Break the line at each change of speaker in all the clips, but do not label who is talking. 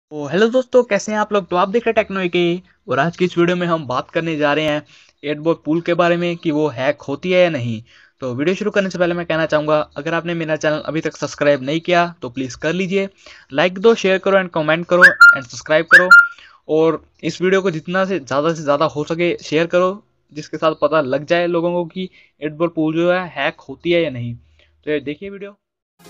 तो हेलो दोस्तों, कैसे हैं आप लोग। तो आप देख रहे हैं टेक्नो के। और आज की इस वीडियो में हम बात करने जा रहे हैं एडबॉल पूल के बारे में कि वो हैक होती है या नहीं। तो वीडियो शुरू करने से पहले मैं कहना चाहूँगा, अगर आपने मेरा चैनल अभी तक सब्सक्राइब नहीं किया तो प्लीज़ कर लीजिए। लाइक दो, शेयर करो एंड कमेंट करो एंड सब्सक्राइब करो। और इस वीडियो को जितना से ज़्यादा हो सके शेयर करो, जिसके साथ पता लग जाए लोगों को कि एडबॉल पूल जो है हैक होती है या नहीं। तो ये देखिए वीडियो।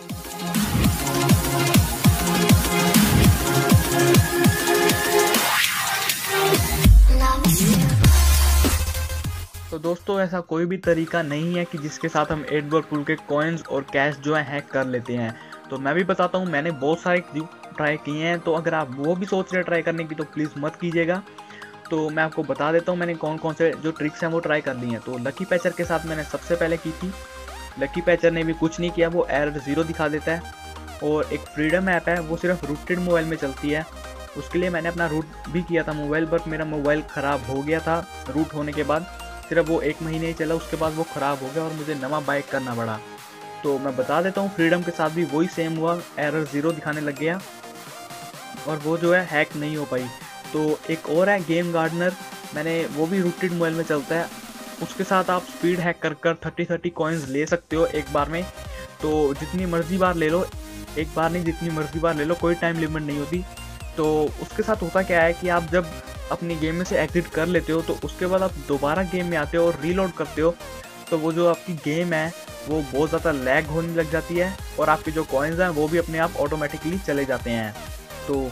तो दोस्तों, ऐसा कोई भी तरीका नहीं है कि जिसके साथ हम एडबॉल पूल के कॉइन्स और कैश जो है हैक कर लेते हैं। तो मैं भी बताता हूँ, मैंने बहुत सारे ट्राई किए हैं। तो अगर आप वो भी सोच रहे हैं ट्राई करने की तो प्लीज़ मत कीजिएगा। तो मैं आपको बता देता हूँ मैंने कौन कौन से जो ट्रिक्स हैं वो ट्राई कर ली हैं। तो लकी पैचर के साथ मैंने सबसे पहले की थी। लकी पैचर ने भी कुछ नहीं किया, वो एरर 0 दिखा देता है। और एक फ्रीडम ऐप है, वो सिर्फ रूटेड मोबाइल में चलती है। उसके लिए मैंने अपना रूट भी किया था मोबाइल, बट मेरा मोबाइल ख़राब हो गया था रूट होने के बाद। सिर्फ वो 1 महीने ही चला, उसके बाद वो ख़राब हो गया और मुझे नवा बाय करना पड़ा। तो मैं बता देता हूँ, फ्रीडम के साथ भी वही सेम हुआ, एरर 0 दिखाने लग गया और वो जो है हैक नहीं हो पाई। तो एक और है गेम गार्डनर, मैंने वो भी रूटेड मोबाइल में चलता है। उसके साथ आप स्पीड हैक कर 30 कॉइन्स ले सकते हो एक बार में। तो जितनी मर्जी बार ले लो, एक बार नहीं जितनी मर्जी बार ले लो, कोई टाइम लिमिट नहीं होती। तो उसके साथ होता क्या है कि आप जब अपनी गेम में से एग्जिट कर लेते हो तो उसके बाद आप दोबारा गेम में आते हो और रीलोड करते हो, तो वो जो आपकी गेम है वो बहुत ज़्यादा लैग होने लग जाती है और आपके जो कॉइन्स हैं वो भी अपने आप ऑटोमेटिकली चले जाते हैं। तो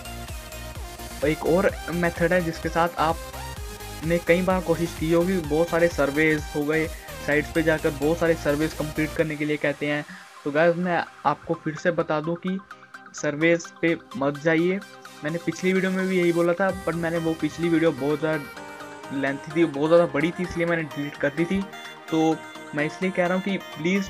एक और मेथड है जिसके साथ आपने कई बार कोशिश की होगी, बहुत सारे सर्वेज हो गए, साइट्स पे जाकर बहुत सारे सर्वेज कंप्लीट करने के लिए कहते हैं। तो गाइस, मैं आपको फिर से बता दूं कि सर्वेज पे मत जाइए। मैंने पिछली वीडियो में भी यही बोला था, बट मैंने वो पिछली वीडियो बहुत ज़्यादा लेंथी थी, बहुत ज़्यादा बड़ी थी, इसलिए मैंने डिलीट कर दी थी। तो मैं इसलिए कह रहा हूँ कि प्लीज़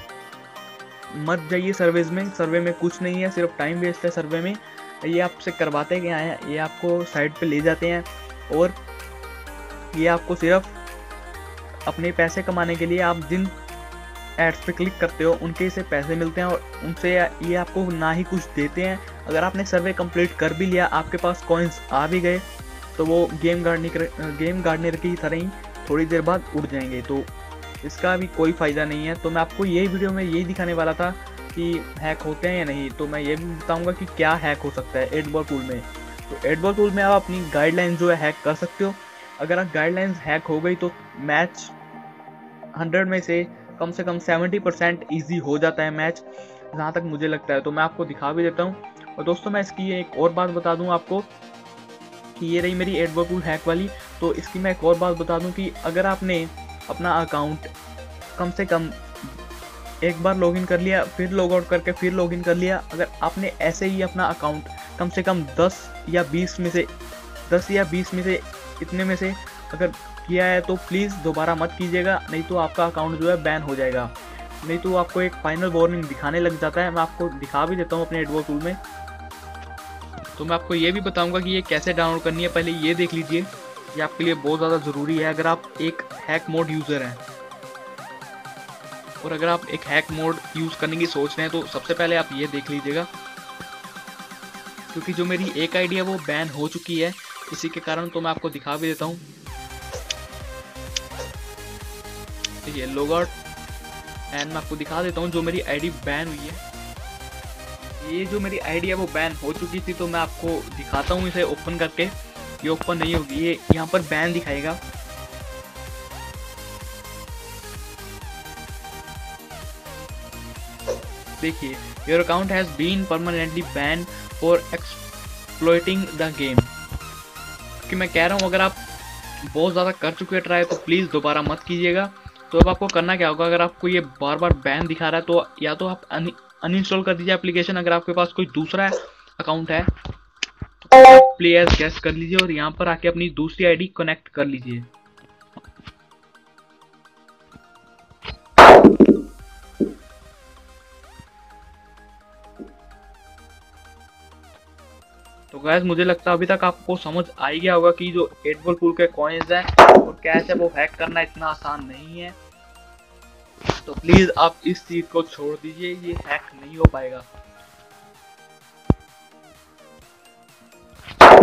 मत जाइए सर्वेज में। सर्वे में कुछ नहीं है, सिर्फ टाइम वेस्ट है सर्वे में। ये आपसे करवाते क्या हैं, ये आपको साइट पे ले जाते हैं और ये आपको सिर्फ अपने पैसे कमाने के लिए, आप जिन एड्स पे क्लिक करते हो उनके से पैसे मिलते हैं और उनसे ये आपको ना ही कुछ देते हैं। अगर आपने सर्वे कंप्लीट कर भी लिया, आपके पास कॉइन्स आ भी गए, तो वो गेम गार्डनर की तरह ही थोड़ी देर बाद उड़ जाएंगे। तो इसका भी कोई फ़ायदा नहीं है। तो मैं आपको यही वीडियो में यही दिखाने वाला था कि हैक होते हैं या नहीं। तो मैं ये भी बताऊँगा कि क्या हैक हो सकता है एडबॉल पूल में। तो एडबॉल पूल में आप अपनी गाइडलाइंस जो है हैक कर सकते हो। अगर आप गाइडलाइंस हैक हो गई तो मैच 100 में से कम 70% ईजी हो जाता है मैच, जहाँ तक मुझे लगता है। तो मैं आपको दिखा भी देता हूँ। और दोस्तों, मैं इसकी एक और बात बता दूँ आपको कि ये रही मेरी एडबॉल पूल हैक वाली। तो इसकी मैं एक और बात बता दूँ कि अगर आपने अपना अकाउंट कम से कम एक बार लॉगिन कर लिया, फिर लॉग आउट करके फिर लॉगिन कर लिया, अगर आपने ऐसे ही अपना अकाउंट कम से कम 10 या 20 में से इतने में से अगर किया है, तो प्लीज़ दोबारा मत कीजिएगा, नहीं तो आपका अकाउंट जो है बैन हो जाएगा। नहीं तो आपको एक फाइनल वार्निंग दिखाने लग जाता है। मैं आपको दिखा भी देता हूँ अपने एडबॉल पूल में। तो मैं आपको ये भी बताऊंगा कि ये कैसे डाउनलोड करनी है, पहले ये देख लीजिए। ये आपके लिए बहुत ज़्यादा ज़रूरी है अगर आप एक हैक मोड यूज़र हैं। और अगर आप एक हैक मोड यूज़ करने की सोच रहे हैं तो सबसे पहले आप ये देख लीजिएगा, क्योंकि जो मेरी एक आईडी है वो बैन हो चुकी है इसी के कारण। तो मैं आपको दिखा भी देता हूँ, ये लॉग आउट एंड मैं आपको दिखा देता हूँ जो मेरी आईडी बैन हुई है। ये जो मेरी आईडी है वो बैन हो चुकी थी, तो मैं आपको दिखाता हूँ इसे ओपन करके। ये ओपन नहीं होगी, ये यहाँ पर बैन दिखाएगा। देखिए, your account has been permanently ban for exploiting the game. कि मैं कह रहा हूँ, अगर आप बहुत ज़्यादा कर चुके हैं ट्राई तो प्लीज़ दोबारा मत कीजिएगा। तो अब आपको करना क्या होगा, अगर आपको ये बार बार बैन दिखा रहा है तो या तो आप अनइंस्टॉल कर दीजिए एप्लीकेशन। अगर आपके पास कोई दूसरा अकाउंट है तो प्ले एज गेस्ट कर लीजिए और यहाँ पर आके अपनी दूसरी आईडी कनेक्ट कर लीजिए। तो गैस, मुझे लगता है अभी तक आपको समझ आ ही गया होगा कि जो एडबॉल पूल के कॉइन्स हैं और कैश है वो हैक करना इतना आसान नहीं है। तो प्लीज आप इस चीज को छोड़ दीजिए, ये हैक नहीं हो पाएगा।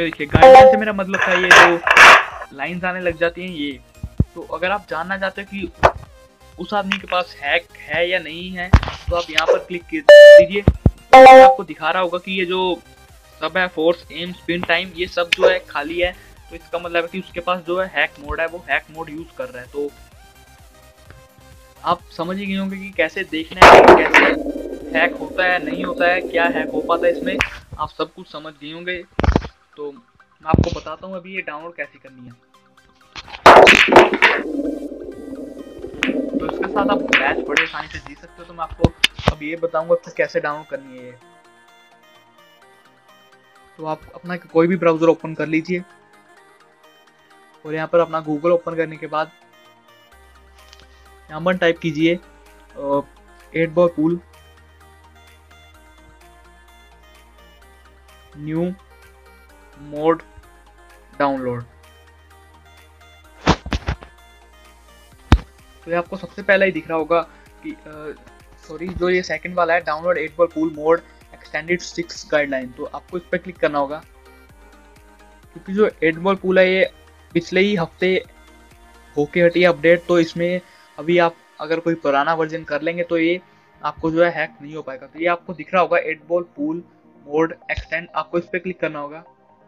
देखिए गाइडलाइन से मेरा मतलब था ये जो लाइंस आने लग जाती हैं ये। तो अगर आप जानना चाहते हो कि उस आदमी के पास हैक है या नहीं है तो आप यहाँ पर क्लिक कीजिए। तो आपको दिखा रहा होगा कि ये जो सब है फोर्स एम स्पिन टाइम ये सब जो है खाली है। तो इसका मतलब है कि उसके पास जो है हैक मोड है वो हैक मोड यूज कर रहा है। तो आप समझ ही गए होंगे कि कैसे देखना है, कैसे हैक होता है नहीं होता है, क्या हैक हो पाता है इसमें, आप सब कुछ समझ गए होंगे। तो मैं आपको बताता हूँ अभी ये डाउनलोड कैसे करनी है। तो इसके साथ आप मैच बड़े आसानी से जीत सकते हो। तो मैं आपको अब ये बताऊंगा कि कैसे डाउनलोड करनी है ये। तो आप अपना कोई भी ब्राउजर ओपन कर लीजिए और यहाँ पर अपना गूगल ओपन करने के बाद यहाँ पर टाइप कीजिए 8 ball pool new mod download. तो ये आपको सबसे पहला ही दिख रहा होगा कि सॉरी जो ये सेकंड वाला है download 8 ball pool mod extended 6 guideline. तो आपको इस पर क्लिक करना होगा क्योंकि जो 8 बॉल पूल है ये पिछले ही हफ्ते होके हटी अपडेट। तो इसमें अभी आप अगर कोई पुराना वर्जन कर लेंगे तो ये आपको जो है हैक नहीं हो पाएगा। तो ये आपको दिख रहा होगा 8 बॉल पूल मोड एक्सटेंड, आपको इस पर क्लिक करना होगा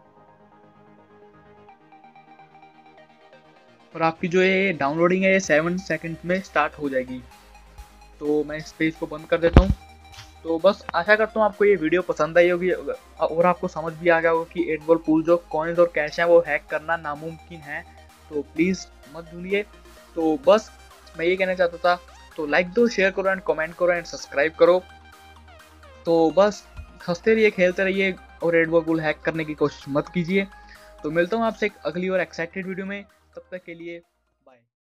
और आपकी जो ये डाउनलोडिंग है ये 7 सेकंड में स्टार्ट हो जाएगी। तो मैं इस पेज को बंद कर देता हूँ। तो बस आशा करता हूँ आपको ये वीडियो पसंद आई होगी और आपको समझ भी आ गया होगा कि 8 बॉल पूल जो कॉइन्स और कैश है वो हैक करना नामुमकिन है। तो प्लीज़ मत भूलिए। तो बस मैं ये कहना चाहता था। तो लाइक दो, शेयर करो एंड कमेंट करो एंड सब्सक्राइब करो। तो बस हंसते रहिए, खेलते रहिए और 8 बॉल पूल हैक करने की कोशिश मत कीजिए। तो मिलता हूँ आपसे एक अगली और एक्साइटेड वीडियो में, तब तक के लिए।